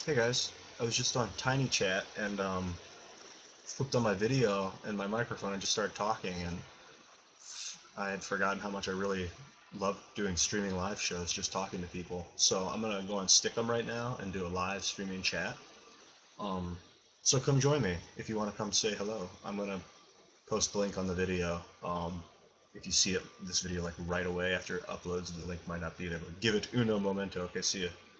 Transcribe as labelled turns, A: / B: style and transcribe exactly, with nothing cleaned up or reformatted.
A: Hey guys, I was just on Tinychat and um, flipped on my video and my microphone and just started talking, and I had forgotten how much I really love doing streaming live shows, just talking to people. So I'm gonna go and stick them right now and do a live streaming chat. Um, so come join me if you want to come say hello. I'm gonna post the link on the video. Um, if you see it, this video like right away after it uploads, the link might not be there, but give it uno momento. Okay, see ya.